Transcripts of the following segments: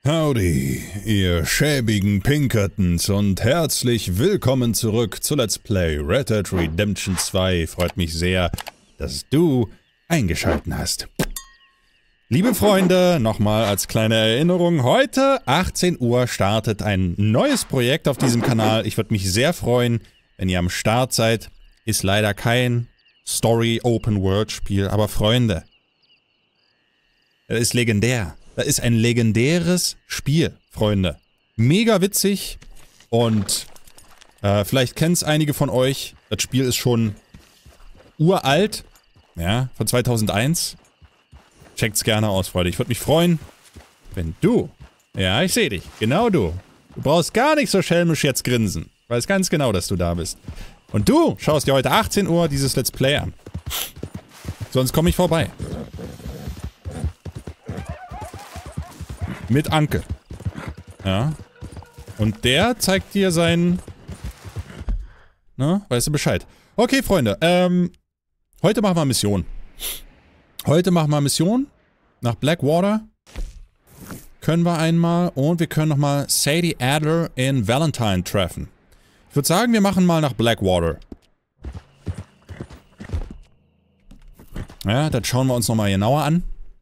Howdy, ihr schäbigen Pinkertons und herzlich willkommen zurück zu Let's Play Red Dead Redemption 2. Freut mich sehr, dass du eingeschaltet hast. Liebe Freunde, nochmal als kleine Erinnerung, heute 18 Uhr startet ein neues Projekt auf diesem Kanal. Ich würde mich sehr freuen, wenn ihr am Start seid. Ist leider kein Story-Open-World-Spiel, aber Freunde, das ist legendär. Das ist ein legendäres Spiel, Freunde. Mega witzig und vielleicht kennen es einige von euch. Das Spiel ist schon uralt, ja, von 2001. Checkt's gerne aus, Freunde. Ich würde mich freuen, wenn du, ja, ich sehe dich, genau du. Du brauchst gar nicht so schelmisch jetzt grinsen. Ich weiß ganz genau, dass du da bist. Und du schaust dir heute 18 Uhr dieses Let's Play an. Sonst komme ich vorbei. Mit Anke. Ja. Und der zeigt dir seinen... Na, weißt du Bescheid. Okay, Freunde. Heute machen wir Mission. Heute machen wir Mission. Nach Blackwater. Können wir einmal. Und wir können nochmal Sadie Adler in Valentine treffen. Ich würde sagen, wir machen mal nach Blackwater. Ja, das schauen wir uns nochmal genauer an.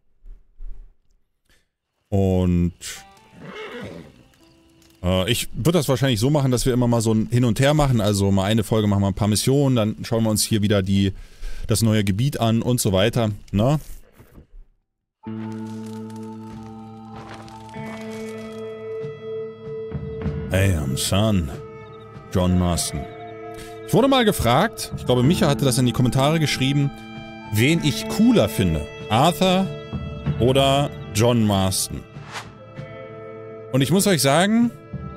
Und ich würde das wahrscheinlich so machen, dass wir immer mal so ein Hin und Her machen. Also mal eine Folge machen wir ein paar Missionen, dann schauen wir uns hier wieder das neue Gebiet an und so weiter. Ne? Hey, I'm son. John Marston. Ich wurde mal gefragt, ich glaube Micha hatte das in die Kommentare geschrieben, wen ich cooler finde. Arthur oder John Marston. Und ich muss euch sagen,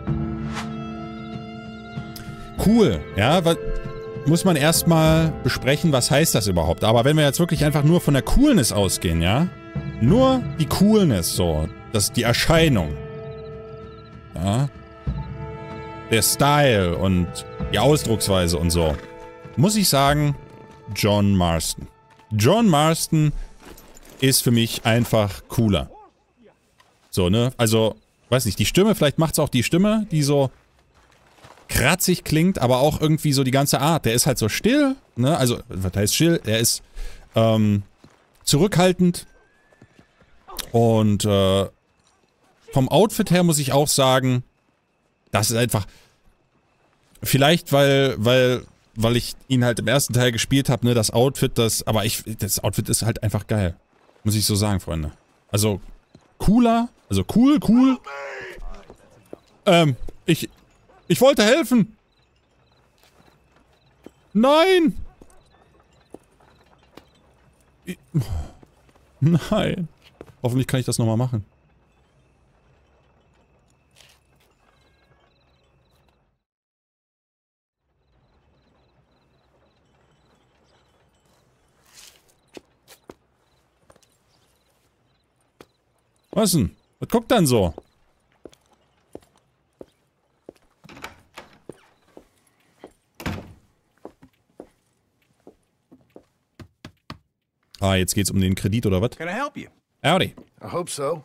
cool, ja, weil muss man erstmal besprechen, was heißt das überhaupt. Aber wenn wir jetzt wirklich einfach nur von der Coolness ausgehen, ja, nur die Coolness, so, die Erscheinung, ja, der Style und die Ausdrucksweise und so, muss ich sagen, John Marston. John Marston ist für mich einfach cooler. So, ne? Also, weiß nicht, die Stimme, vielleicht macht es auch die Stimme, die so kratzig klingt, aber auch irgendwie so die ganze Art. Der ist halt so still, ne? Also, was heißt still? Er ist zurückhaltend. Und vom Outfit her muss ich auch sagen, das ist einfach vielleicht, weil ich ihn halt im ersten Teil gespielt habe, ne, das Outfit, das Outfit ist halt einfach geil. Muss ich so sagen, Freunde. Also, cooler. Also, cool. Ich wollte helfen. Nein. Nein. Hoffentlich kann ich das nochmal machen. Was denn? Was guckt dann so? Ah, jetzt geht's um den Kredit oder was? Can I help you? Howdy. I hope so.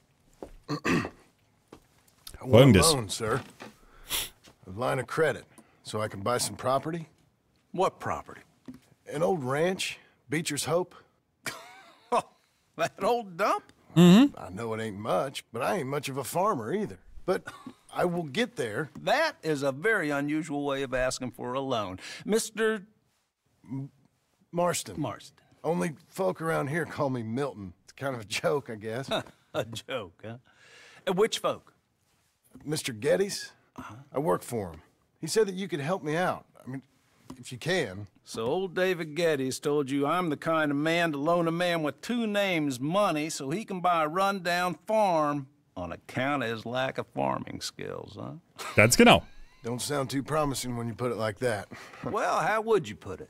Folgendes. Loan, sir. A line of credit, so I can buy some property. What property? An old ranch, Beecher's Hope. Oh, that old dump? I know it ain't much, but I ain't much of a farmer either. But I will get there. That is a very unusual way of asking for a loan. Mr. Marston. Marston. Only folk around here call me Milton. It's kind of a joke, I guess. A joke, huh? And which folk? Mr. Geddes? I work for him. He said that you could help me out. I mean, if you can. So old David Geddes told you I'm the kind of man to loan a man with two names money so he can buy a rundown farm on account of his lack of farming skills, huh? Ganz genau. Don't sound too promising when you put it like that. Well, how would you put it?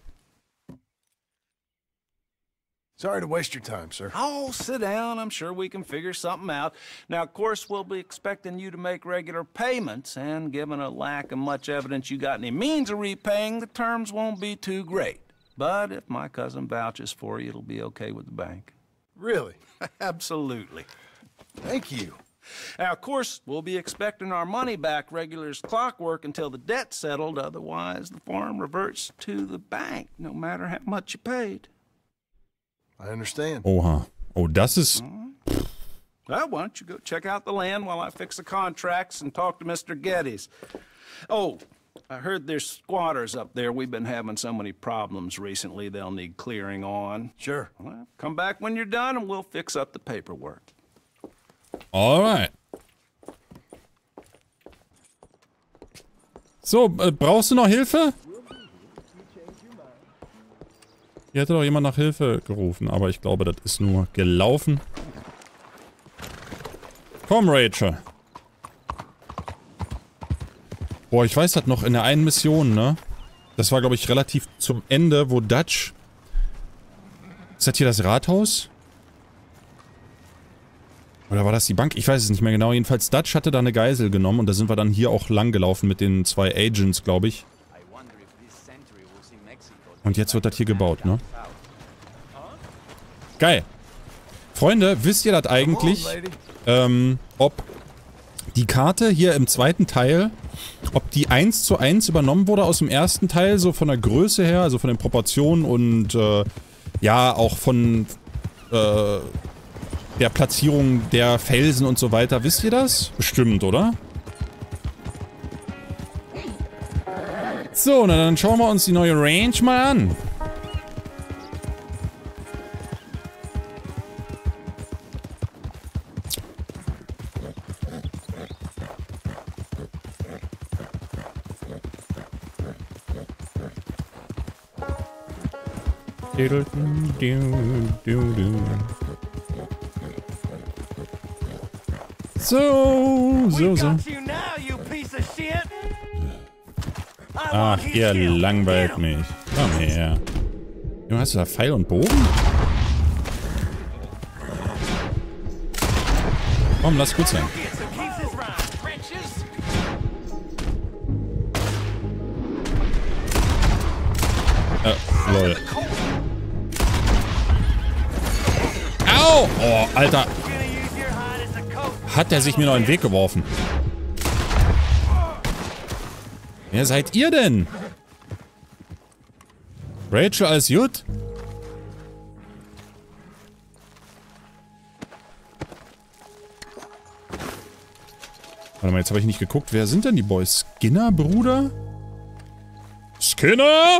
Sorry to waste your time, sir. Oh, sit down. I'm sure we can figure something out. Now, of course, we'll be expecting you to make regular payments, and given a lack of much evidence you got any means of repaying, the terms won't be too great. But if my cousin vouches for you, it'll be okay with the bank. Really? Absolutely. Thank you. Now, of course, we'll be expecting our money back regular as clockwork until the debt's settled. Otherwise, the farm reverts to the bank, no matter how much you paid. I understand. Oha. Oh, das ist... Well, why don't you go check out the land while I fix the contracts and talk to Mr. Geddes. Oh, I heard there's squatters up there. We've been having so many problems recently they'll need clearing on. Sure. Well, come back when you're done and we'll fix up the paperwork. Alright. So, brauchst du noch Hilfe? Hier hätte doch jemand nach Hilfe gerufen, aber ich glaube, das ist nur gelaufen. Komm, Rachel. Boah, ich weiß das noch in der einen Mission, ne? Das war, glaube ich, relativ zum Ende, wo Dutch... Ist das hier das Rathaus? Oder war das die Bank? Ich weiß es nicht mehr genau. Jedenfalls, Dutch hatte da eine Geisel genommen und da sind wir dann hier auch lang gelaufen mit den 2 Agents, glaube ich. Und jetzt wird das hier gebaut, ne? Geil. Freunde, wisst ihr das eigentlich, ob die Karte hier im zweiten Teil, ob die 1:1 übernommen wurde aus dem ersten Teil, so von der Größe her, also von den Proportionen und, ja, auch von, der Platzierung der Felsen und so weiter. Wisst ihr das? Bestimmt, oder? So, na dann schauen wir uns die neue Range mal an. So. Ach, ihr langweilt mich. Komm her. Junge, hast du da Pfeil und Bogen? Komm, lass gut sein. Lol. Au! Oh, Alter. Hat der sich mir noch in den Weg geworfen? Wer seid ihr denn? Rachel, alles gut? Warte mal, jetzt habe ich nicht geguckt. Wer sind denn die Boys? Skinner, Bruder? Skinner?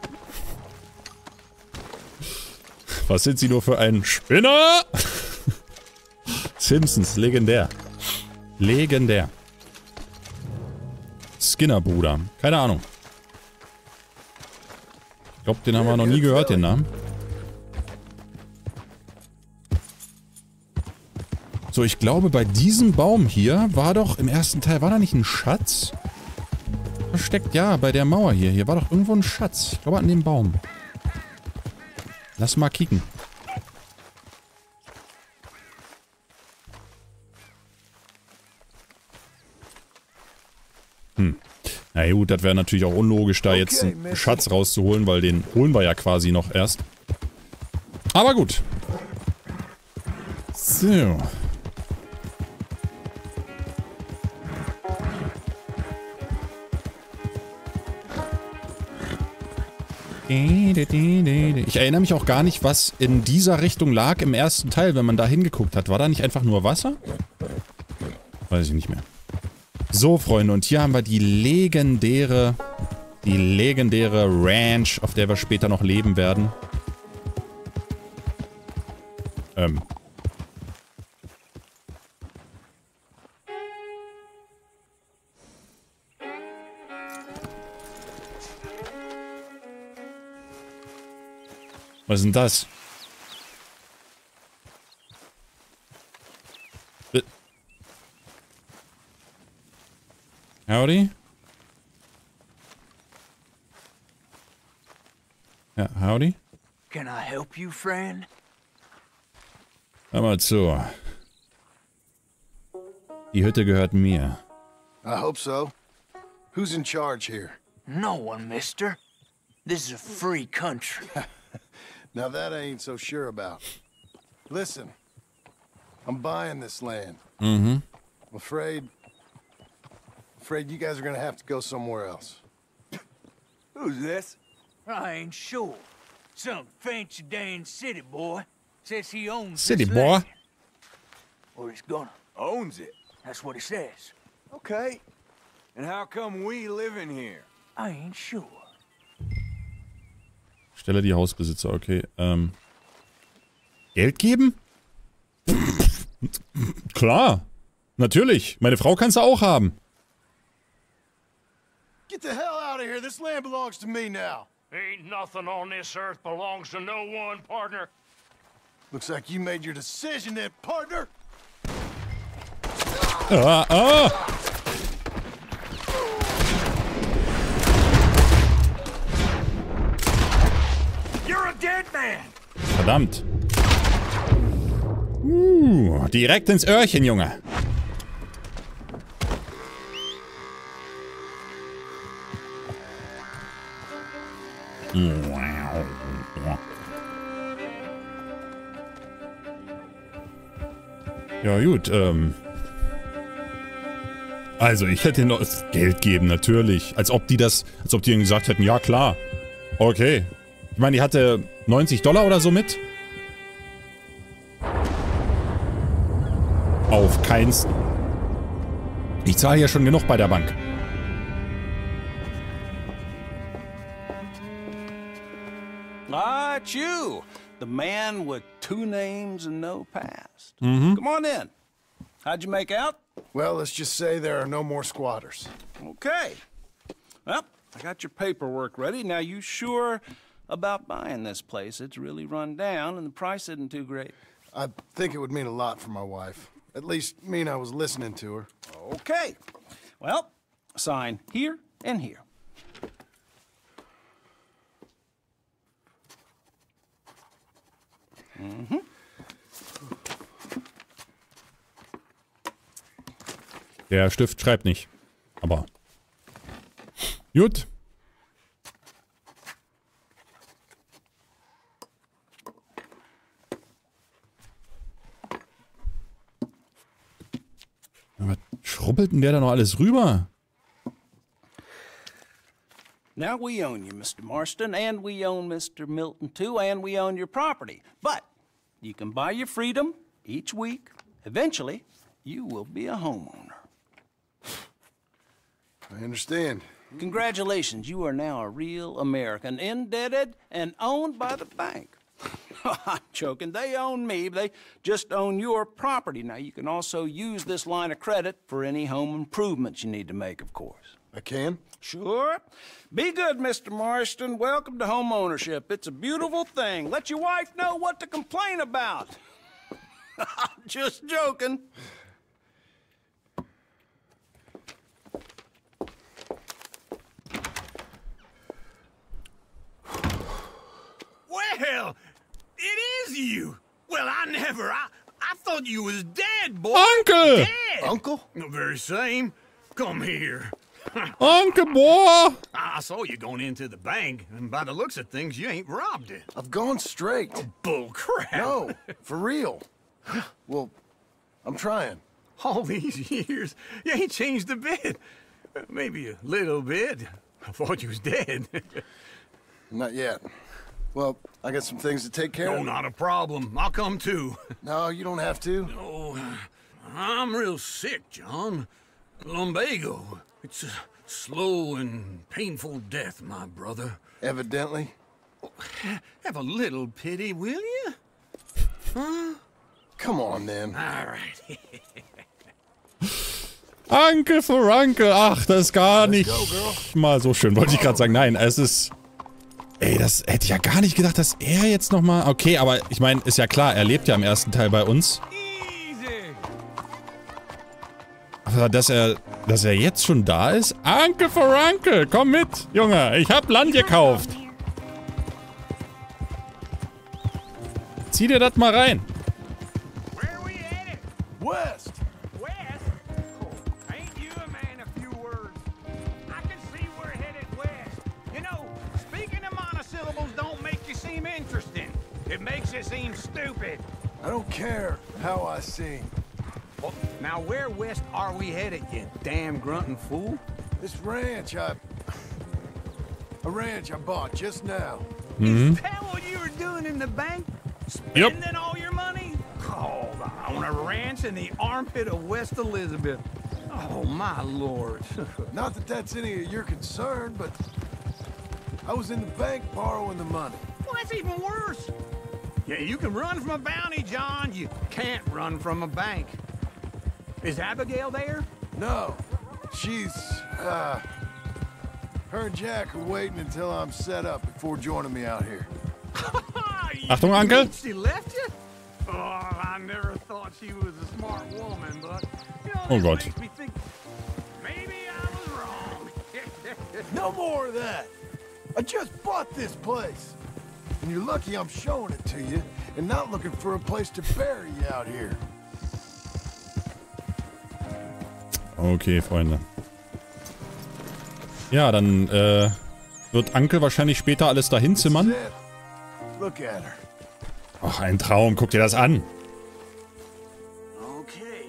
Was sind sie nur für ein Spinner? Simpsons, legendär. Legendär. Skinner, Bruder. Keine Ahnung. Ich glaube, den haben wir noch nie gehört, den Namen. So, ich glaube, bei diesem Baum hier war doch im ersten Teil, war da nicht ein Schatz? Versteckt, ja, bei der Mauer hier. Hier war doch irgendwo ein Schatz. Ich glaube, an dem Baum. Lass mal kicken. Na gut, das wäre natürlich auch unlogisch, da jetzt einen Schatz rauszuholen, weil den holen wir ja quasi noch erst. Aber gut. So. Ich erinnere mich auch gar nicht, was in dieser Richtung lag im ersten Teil, wenn man da hingeguckt hat. War da nicht einfach nur Wasser? Weiß ich nicht mehr. So, Freunde, und hier haben wir die legendäre Ranch, auf der wir später noch leben werden. Was ist denn das? Howdy? Ja, howdy? Can I help you, friend? Hör mal zu. Die Hütte gehört mir. I hope so. Who's in charge here? No one, mister. This is a free country. Now that I ain't so sure about. Listen, I'm buying this land. Afraid you guys are gonna have to go somewhere else. Who's this? I ain't sure. Some fancy Dan city boy says he owns City this boy? land. Or he's gonna. Owns it. That's what he says. Okay. And how come we live in here? I ain't sure. Stelle die Hausbesitzer, okay. Geld geben? Klar. Natürlich. Meine Frau kannst du auch haben. Get the hell out of here. This land belongs to me now. Ain't nothing on this earth belongs to no one, partner. Looks like you made your decision then, partner. You're a dead man! Verdammt. Direkt ins Öhrchen, Junge. Ja gut, also ich hätte ihnen noch das Geld geben, natürlich. Als ob die ihnen gesagt hätten, ja klar. Okay. Ich meine, die hatte $90 oder so mit. Auf keins. Ich zahle ja schon genug bei der Bank. Ah, it's you. The man with 2 names and no past. Come on in. How'd you make out? Well, let's just say there are no more squatters. Okay. Well, I got your paperwork ready. Now, you sure about buying this place? It's really run down, and the price isn't too great. I think it would mean a lot for my wife. At least mean I was listening to her. Okay. Well, sign here and here. Der Stift schreibt nicht. Aber. Gut. Was schrubbelt denn der da noch alles rüber? Now we own you, Mr. Marston, and we own Mr. Milton too, and we own your property. But you can buy your freedom each week. Eventually, you will be a homeowner. I understand. Congratulations, you are now a real American, indebted and owned by the bank. I'm joking. They own me. They just own your property. Now, you can also use this line of credit for any home improvements you need to make, of course. I can? Sure. Be good, Mr. Marston. Welcome to home ownership. It's a beautiful thing. Let your wife know what to complain about. I'm just joking. Well, it is you. Well, I thought you was dead, boy. Uncle! Dead. Uncle? The very same. Come here. Uncle, boy! I saw you going into the bank, and by the looks of things, you ain't robbed it. I've gone straight. Bull crap. No, for real. Well, I'm trying. All these years, you ain't changed a bit. Maybe a little bit. I thought you was dead. Not yet. Well, I got some things to take care No, of. not a problem. I'll come too. No, you don't have to. Oh, I'm real sick, John. Lumbago. It's a slow and painful death, my brother. Evidently. Have a little pity, will you? Huh? Come on, then. All right. Uncle for Uncle. Ach, das ist gar nicht mal so schön, wollte ich gerade sagen. Nein, es ist... Ey, das hätte ich ja gar nicht gedacht, dass er jetzt nochmal... Okay, aber ich meine, ist ja klar, er lebt ja im ersten Teil bei uns. Aber dass er jetzt schon da ist? Uncle for Uncle, komm mit, Junge. Ich hab Land gekauft. Zieh dir das mal rein. Where are we headed? West! West? Oh, ain't you a man of few words? I can see we're headed west. You know, speaking of monosyllables don't make you seem interesting. It makes you seem stupid. I don't care how I sing. Now, where west are we headed, you damn grunting fool? This ranch a ranch I bought just now. Is that what you were doing in the bank? Spending all your money? Oh, on a ranch in the armpit of West Elizabeth. Oh, my lord. Not that that's any of your concern, but I was in the bank borrowing the money. Well, that's even worse. Yeah, you can run from a bounty, John. You can't run from a bank. Is Abigail there? No, she's, her and Jack are waiting until I'm set up before joining me out here. Achtung, Uncle. She left you? Oh, I never thought she was a smart woman, but you know, Oh, this God. makes me think maybe I was wrong. No more of that. I just bought this place. And you're lucky I'm showing it to you and not looking for a place to bury you out here. Okay, Freunde. Ja, dann wird Uncle wahrscheinlich später alles dahin zimmern. That's it. Look at her. Ach, ein Traum. Guck dir das an. Okay.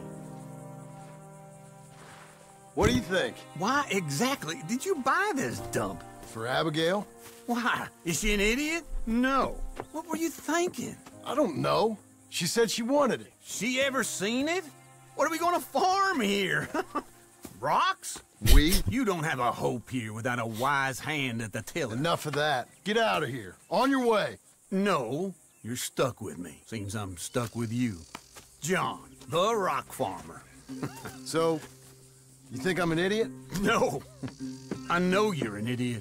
What do you think? Why exactly did you buy this dump? For Abigail? Why? Is she an idiot? No. What were you thinking? I don't know. She said she wanted it. She ever seen it? What are we gonna farm here? Rocks? We? You don't have a hope here without a wise hand at the tiller. Enough of that. Get out of here. On your way. No, you're stuck with me. Seems I'm stuck with you. John, the rock farmer. So, you think I'm an idiot? No, I know you're an idiot.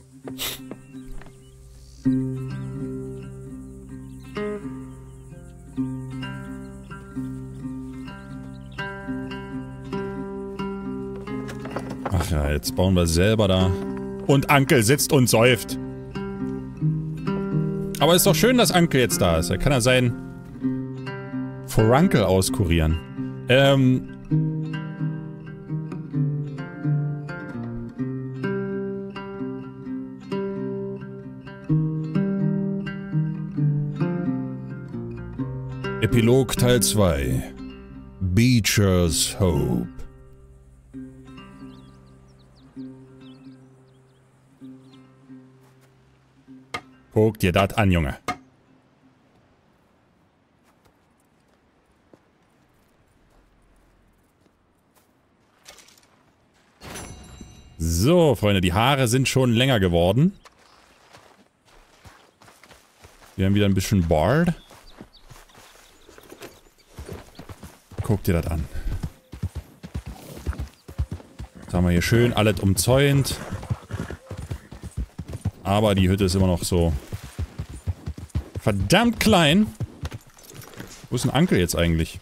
Ach ja, jetzt bauen wir selber da. Und Uncle sitzt und säuft. Aber ist doch schön, dass Uncle jetzt da ist. Er kann ja sein Furunkel auskurieren. Epilog Teil 2. Beecher's Hope. Guck dir das an, Junge. So, Freunde, die Haare sind schon länger geworden. Wir haben wieder ein bisschen Bart. Guck dir das an. Jetzt haben wir hier schön alles umzäunt. Aber die Hütte ist immer noch so verdammt klein. Wo ist denn Uncle jetzt eigentlich?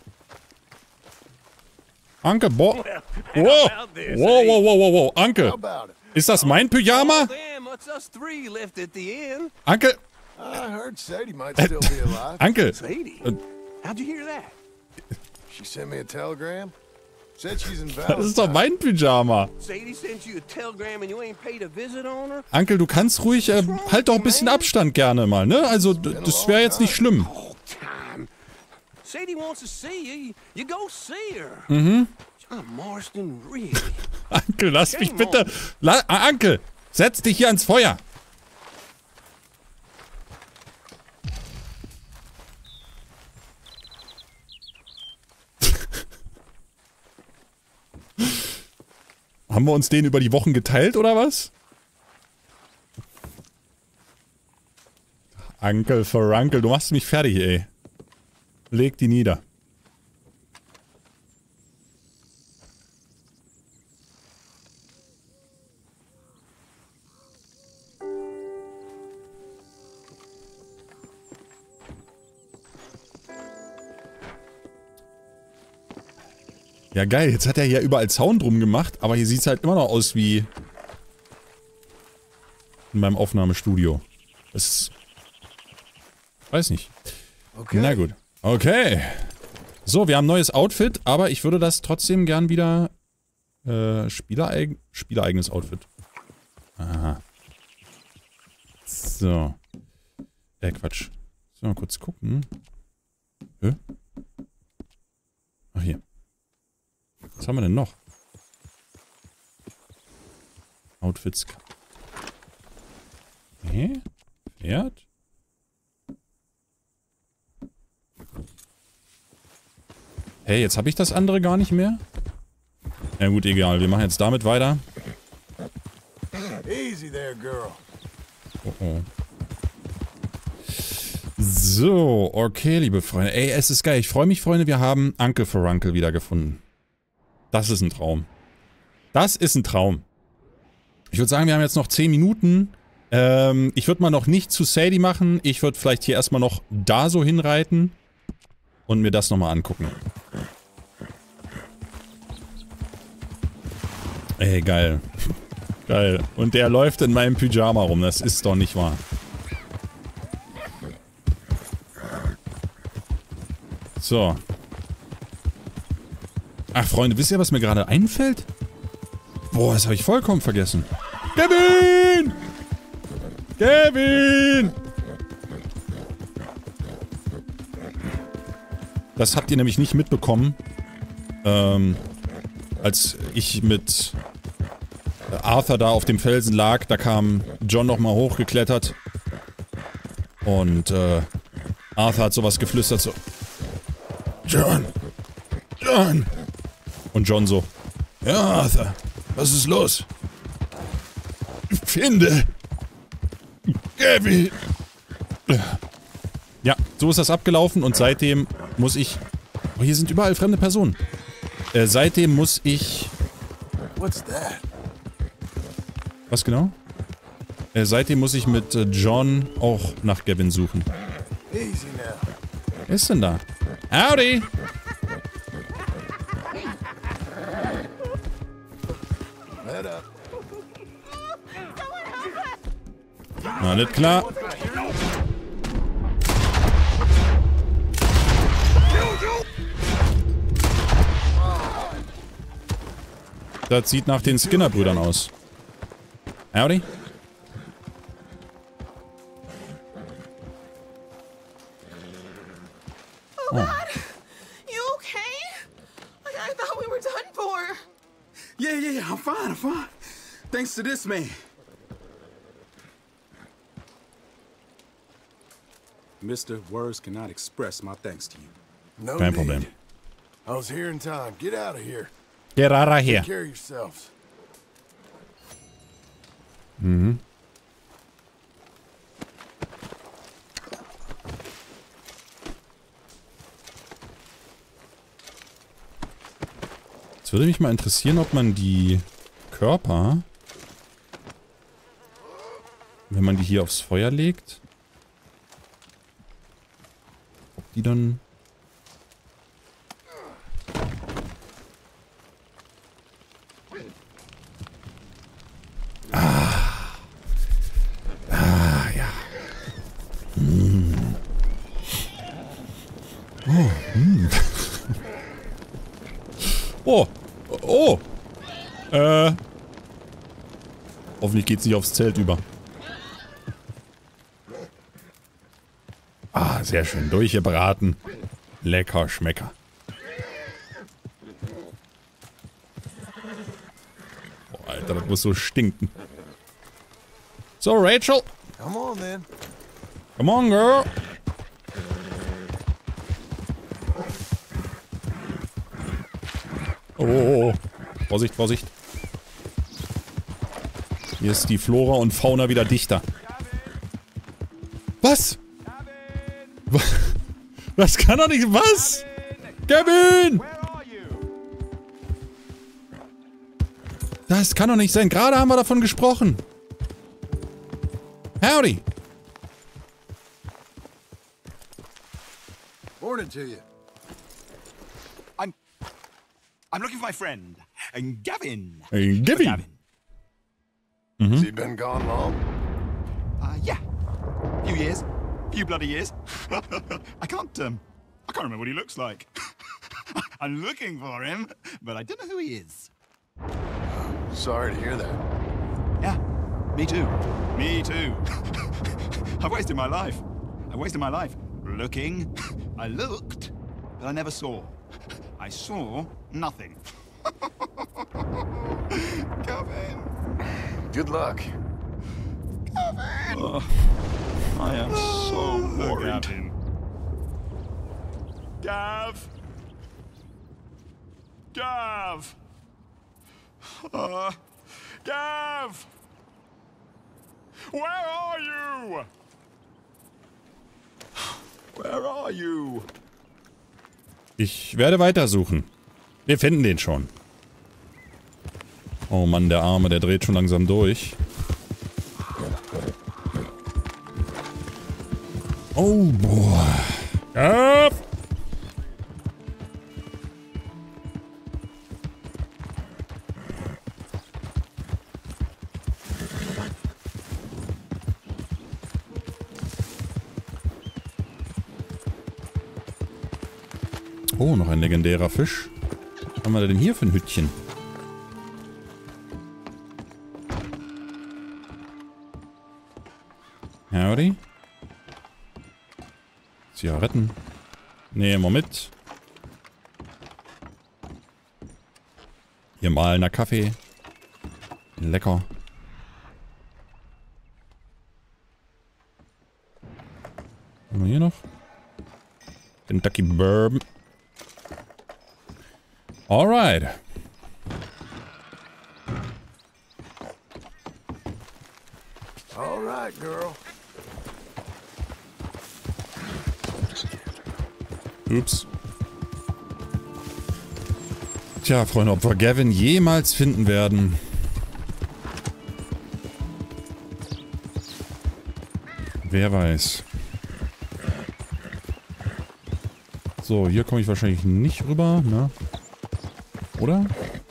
Uncle, boah. Wow. Wow, wow, wow, wow, wow. Uncle. How about it? Ist das mein Pyjama? Damn, it's us three left at the inn. Uncle. I heard Sadie might still be alive. Uncle. Sadie? How'd you hear that? She sent me a telegram. Said she's in Das ist doch Valentine. mein Pyjama. Sadie sent you a telegram and you ain't paid a visit on her? Uncle, du kannst ruhig, halt doch ein bisschen Abstand gerne mal, ne? Also, das wäre jetzt nicht schlimm. Oh, time. Sadie wants to see you. You go see her. John Marston, really? Uncle, lass mich bitte. Uncle, setz dich hier ans Feuer. Haben wir uns den über die Wochen geteilt, oder was? Uncle Furunkel, du machst mich fertig, ey. Leg die nieder. Ja geil, jetzt hat er hier überall Zaun drum gemacht, aber hier sieht es halt immer noch aus wie in meinem Aufnahmestudio. Das ist... Weiß nicht. Okay. Na gut. Okay. So, wir haben ein neues Outfit, aber ich würde das trotzdem gern wieder... spielereigenes Outfit. Aha. So. Quatsch. So, mal kurz gucken. Hä? Ach, hier. Was haben wir denn noch? Outfits. Okay. Pferd. Hey, jetzt habe ich das andere gar nicht mehr? Ja gut, egal. Wir machen jetzt damit weiter. Easy there, girl. Oh oh. So, okay, liebe Freunde. Ey, es ist geil. Ich freue mich, Freunde. Wir haben Uncle Furuncle wiedergefunden. Das ist ein Traum. Das ist ein Traum. Ich würde sagen, wir haben jetzt noch 10 Minuten. Ich würde mal noch nicht zu Sadie machen. Ich würde vielleicht hier erstmal noch da so hinreiten. Und mir das nochmal angucken. Ey, geil. Geil. Und der läuft in meinem Pyjama rum. Das ist doch nicht wahr. So. Ach, Freunde, wisst ihr, was mir gerade einfällt? Boah, das habe ich vollkommen vergessen. Kevin! Kevin! Das habt ihr nämlich nicht mitbekommen. Als ich mit Arthur da auf dem Felsen lag, da kam John nochmal hochgeklettert. Und Arthur hat sowas geflüstert, so: John! John! Und John so: Ja, Arthur, was ist los? Finde Kevin! Ja, so ist das abgelaufen und seitdem muss ich... Oh, hier sind überall fremde Personen. Seitdem muss ich... What's that? Was genau? Seitdem muss ich mit John auch nach Gavin suchen. Easy now. Wer ist denn da? Howdy! Head up. Na, nicht klar. Das sieht nach den Skinner-Brüdern aus. Howdy? Oh God, you okay? Like I thought we were done for. Yeah, I'm fine. Thanks to this man. Mister, words cannot express my thanks to you. No Kein need. Problem. I was here in time. Get out of here. Get out of here. Take care of yourselves. Mhm. Jetzt würde mich mal interessieren, ob man die Körper, wenn man die hier aufs Feuer legt, ob die dann... ja. Oh. Oh. Hoffentlich geht's nicht aufs Zelt über. Ah, sehr schön. Durchgebraten. Lecker, Schmecker. Oh, Alter, das muss so stinken. So, Rachel. Come on, then. Come on, girl. Oh. Vorsicht, Vorsicht. Hier ist die Flora und Fauna wieder dichter. Was? Das kann doch nicht... Was? Kevin! Das kann doch nicht sein. Gerade haben wir davon gesprochen. Howdy. Morning to you. I'm looking for my friend, Gavin. Gavin. Has he been gone long? Yeah. Few years. Few bloody years. I can't remember what he looks like. I'm looking for him, but I don't know who he is. Sorry to hear that. Yeah, me too. Me too. I've wasted my life. Looking. I looked, but I never saw. I saw nothing. Gavin! Good luck. Gavin! I am so worried. Gav! Gav! Gav! Where are you? Where are you? Ich werde weitersuchen. Wir finden den schon. Oh Mann, der Arme, der dreht schon langsam durch. Oh, boah. Ja. Oh, noch ein legendärer Fisch. Was haben wir denn hier für ein Hütchen? Howdy. Zigaretten. Nehmen wir mit. Hier mahlener Kaffee. Lecker. Was haben wir hier noch? Kentucky Bourbon. Alright. Alright, girl. Ups. Tja, Freunde, ob wir Gavin jemals finden werden. Wer weiß. So, hier komme ich wahrscheinlich nicht rüber, ne? Oder?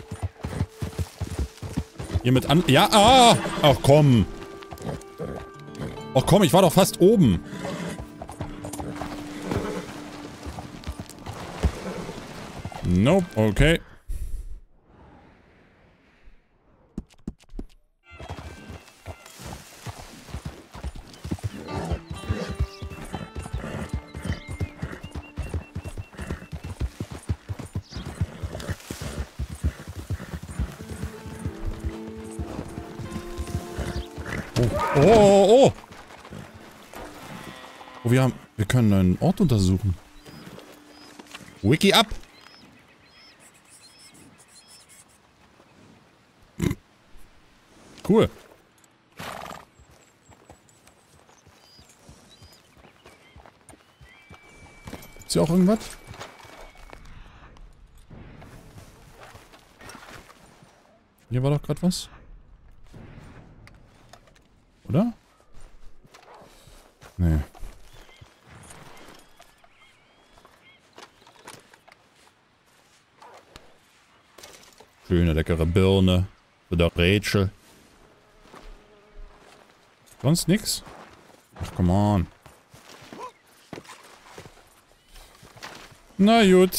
Hier mit an... Ja, ah! Ach komm! Ach komm, ich war doch fast oben. Nope, okay. Oh! Oh, wir können einen Ort untersuchen. Wiki ab! Cool. Ist hier auch irgendwas? Hier war doch gerade was. Oder? Nee. Schöne, leckere Birne. Für der Rätsel. Sonst nix? Ach, come on. Na gut.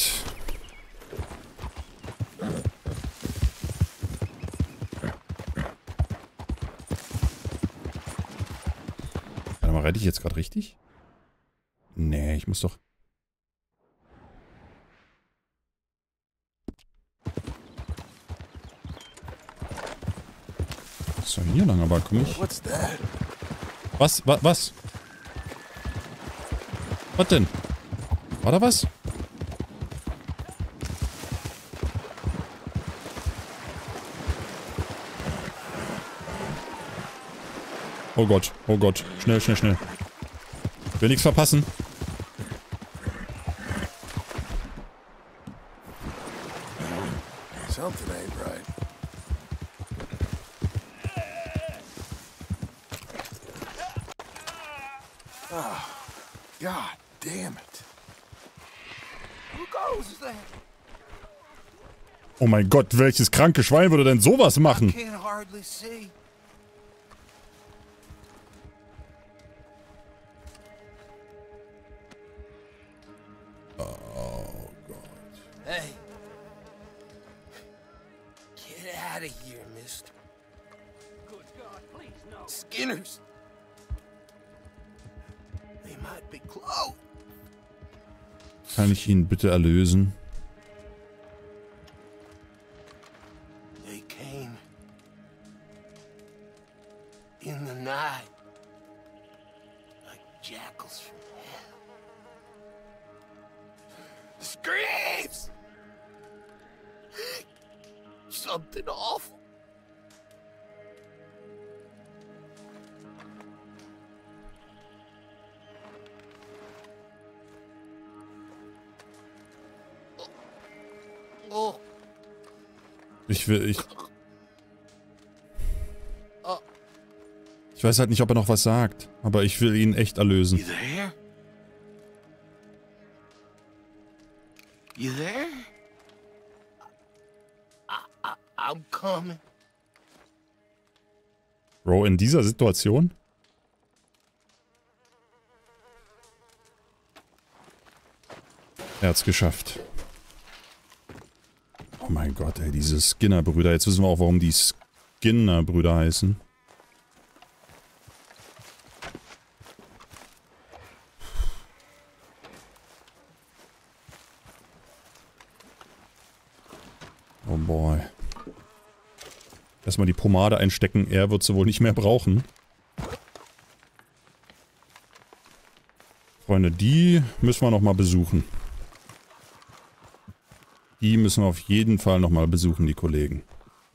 Warte mal, reite ich jetzt gerade richtig? Nee, ich muss doch... So, hier lang, aber komm ich... Was? Was? Was denn? War da was? Oh Gott, oh Gott. Schnell, schnell, schnell. Will nichts verpassen. Something ain't right. Oh, God damn it. Who goes there? Oh mein Gott, welches kranke Schwein würde denn sowas machen? Can't hardly see. Oh Gott. Hey. Get out of here, mister. Good God, please no. Skinners. They might be close. Kann ich ihn bitte erlösen? jackals from hell. Screams! Something awful. Oh. Ich weiß halt nicht, ob er noch was sagt, aber ich will ihn echt erlösen. You there? You there? I'm coming. Bro, in dieser Situation? Er hat's geschafft. Oh mein Gott, ey, diese Skinner-Brüder. Jetzt wissen wir auch, warum die Skinner-Brüder heißen. Oh boy. Erstmal die Pomade einstecken. Er wird sie wohl nicht mehr brauchen. Freunde, die müssen wir nochmal besuchen. Die müssen wir auf jeden Fall nochmal besuchen, die Kollegen.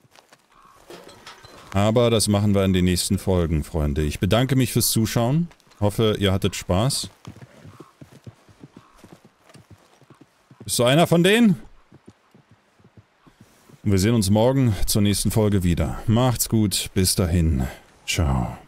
Aber das machen wir in den nächsten Folgen, Freunde. Ich bedanke mich fürs Zuschauen. Hoffe, ihr hattet Spaß. Bist du einer von denen? Und wir sehen uns morgen zur nächsten Folge wieder. Macht's gut, bis dahin. Ciao.